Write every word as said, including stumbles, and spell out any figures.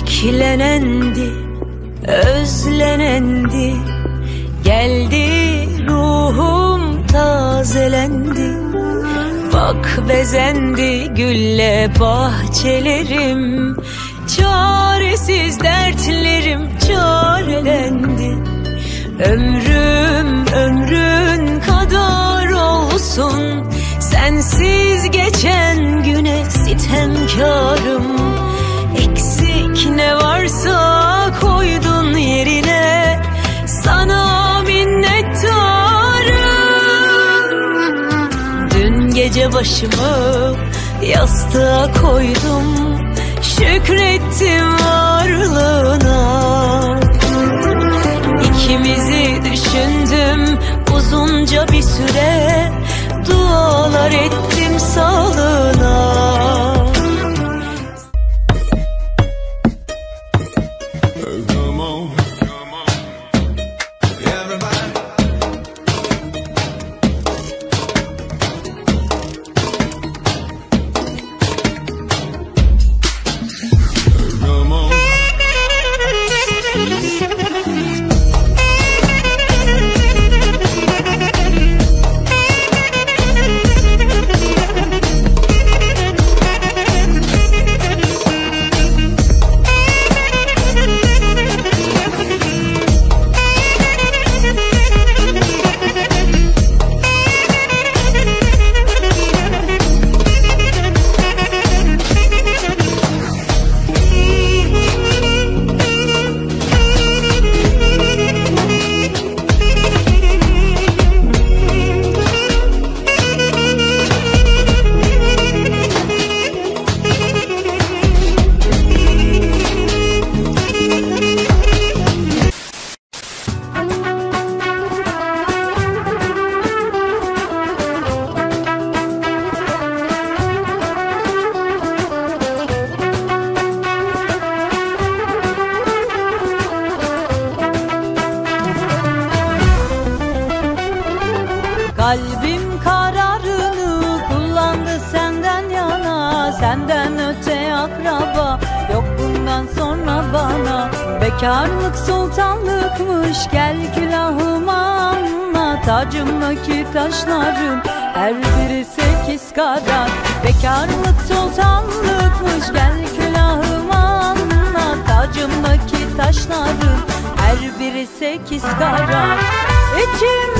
beklenendi, özlenendi. Geldi ruhum tazelendi. Bak bezendi gülle bahçelerim. Çaresiz dertlerim çarelendi. Ömrüm ömrün kadar olsun. Sensiz geçen güne sitemkarım. Eksik ne varsa koydun yerine. Sana minnettarım. Dün gece başımı yastığa koydum. Şükrettim varlığına. İkimizi düşündüm uzunca bir süre. Dualar ettim sağlığına. Kalbim kararını kullandı senden yana. Senden öte akraba yok bundan sonra bana. Bekarlık sultanlıkmış, gel külahıma anla. Tacımdaki taşların her biri sekiz karat. Bekarlık sultanlıkmış, gel külahıma anla. Tacımdaki taşların her biri sekiz karat. İçim